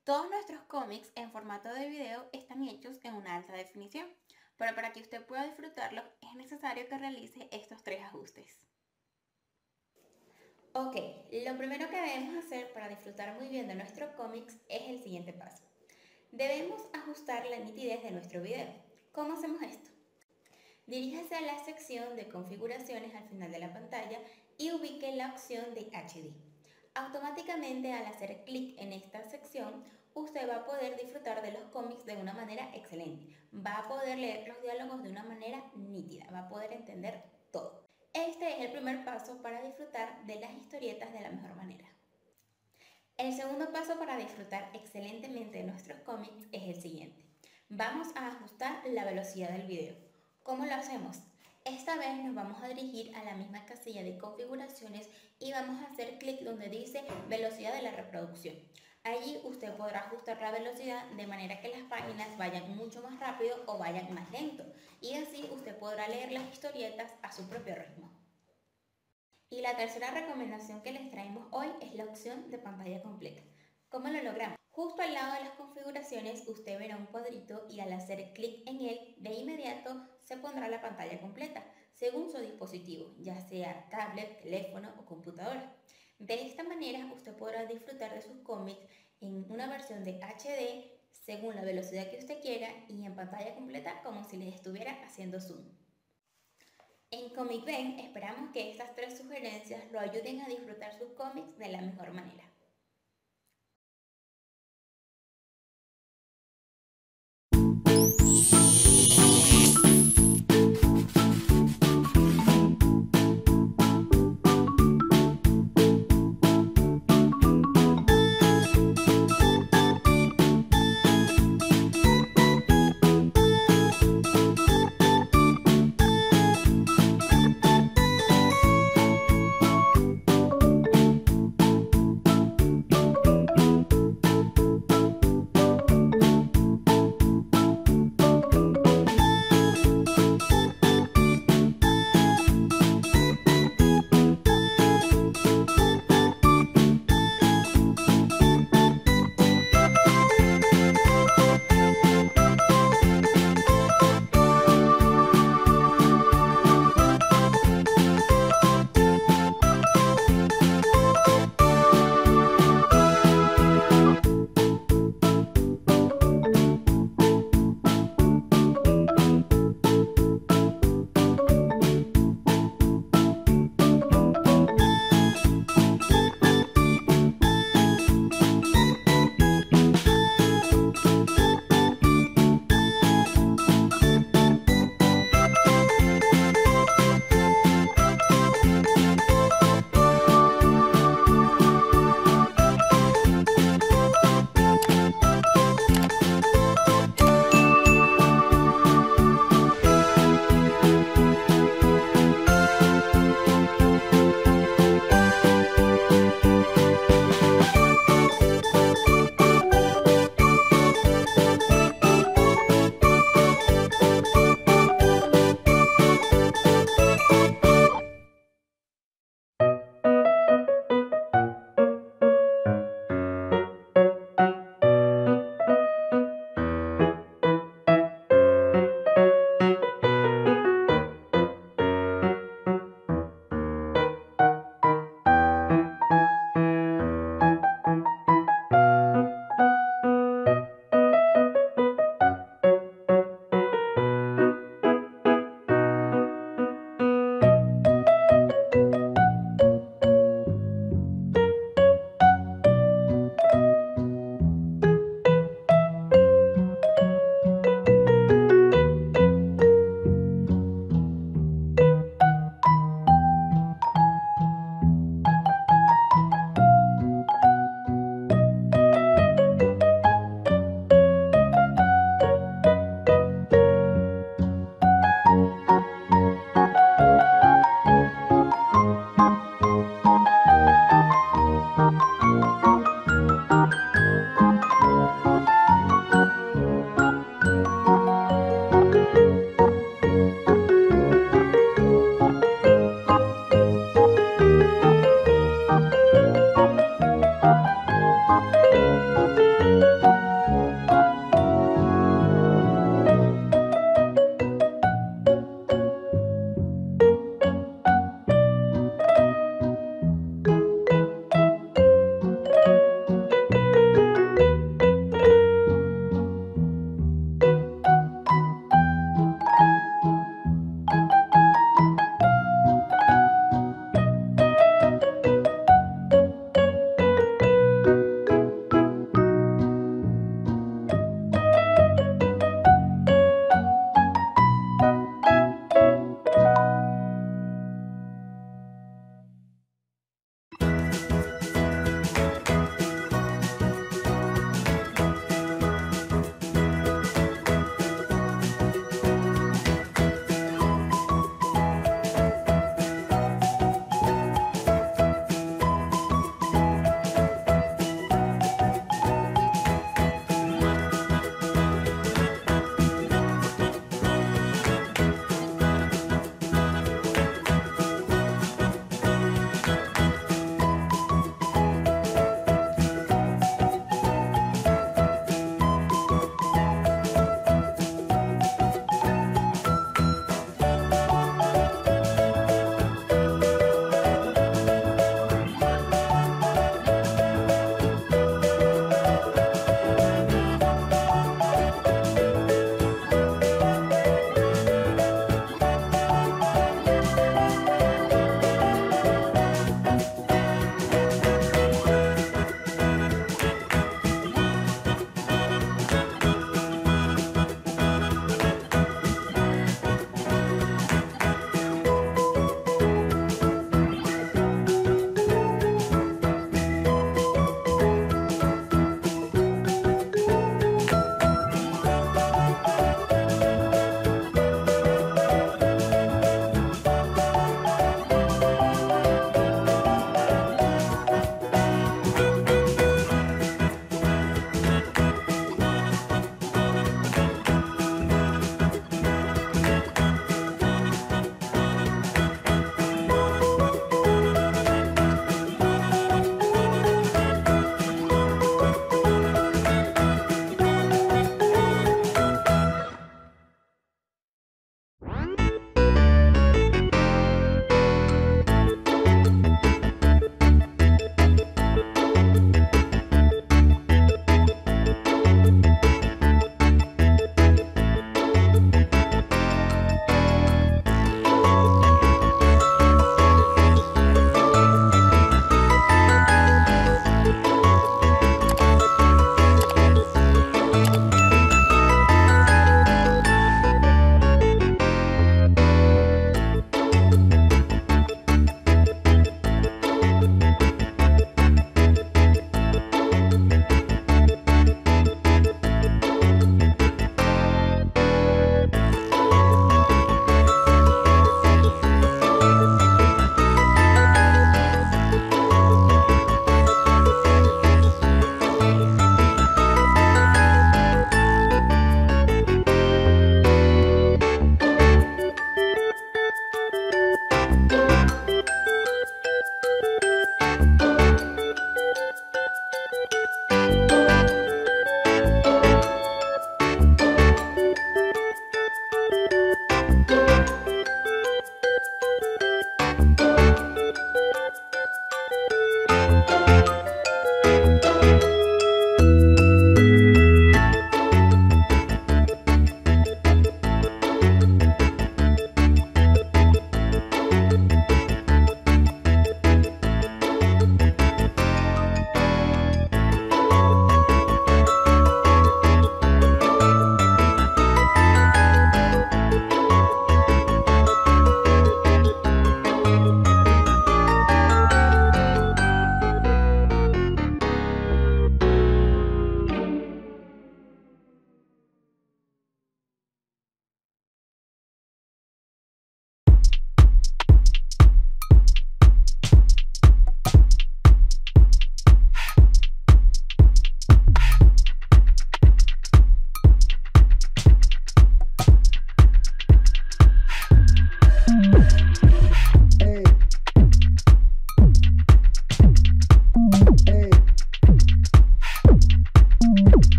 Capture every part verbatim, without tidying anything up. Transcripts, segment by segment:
Todos nuestros cómics en formato de video están hechos en una alta definición, pero para que usted pueda disfrutarlos es necesario que realice estos tres ajustes. Ok, lo primero que debemos hacer para disfrutar muy bien de nuestros cómics es el siguiente paso. Debemos ajustar la nitidez de nuestro video. ¿Cómo hacemos esto? Diríjase a la sección de configuraciones al final de la pantalla y ubique la opción de H D. Automáticamente, al hacer clic en esta sección, usted va a poder disfrutar de los cómics de una manera excelente. Va a poder leer los diálogos de una manera nítida, va a poder entender todo. Este es el primer paso para disfrutar de las historietas de la mejor manera. El segundo paso para disfrutar excelentemente de nuestros cómics es el siguiente. Vamos a ajustar la velocidad del video. ¿Cómo lo hacemos? Esta vez nos vamos a dirigir a la misma casilla de configuraciones y vamos a hacer clic donde dice velocidad de la reproducción. Allí usted podrá ajustar la velocidad de manera que las páginas vayan mucho más rápido o vayan más lento, y así usted podrá leer las historietas a su propio ritmo. Y la tercera recomendación que les traemos hoy es la opción de pantalla completa. ¿Cómo lo logramos? Justo al lado de las configuraciones usted verá un cuadrito y al hacer clic en él, de inmediato se pondrá la pantalla completa, según su dispositivo, ya sea tablet, teléfono o computadora. De esta manera usted podrá disfrutar de sus cómics en una versión de H D, según la velocidad que usted quiera, y en pantalla completa como si les estuviera haciendo zoom. En ComicBen esperamos que estas tres sugerencias lo ayuden a disfrutar sus cómics de la mejor manera.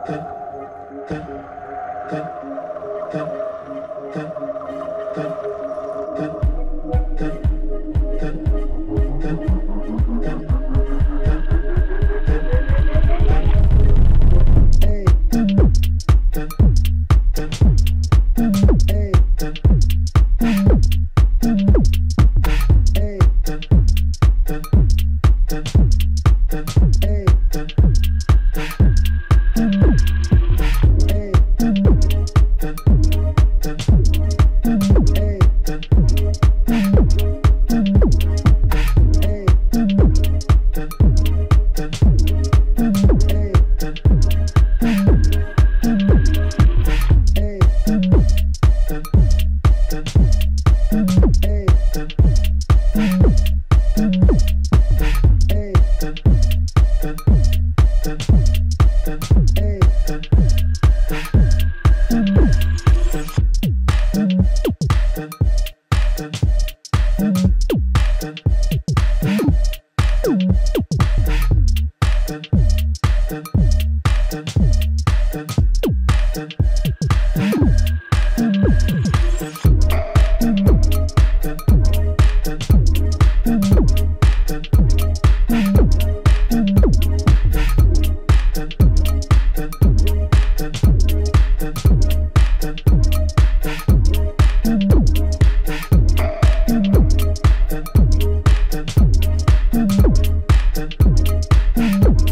Thank you.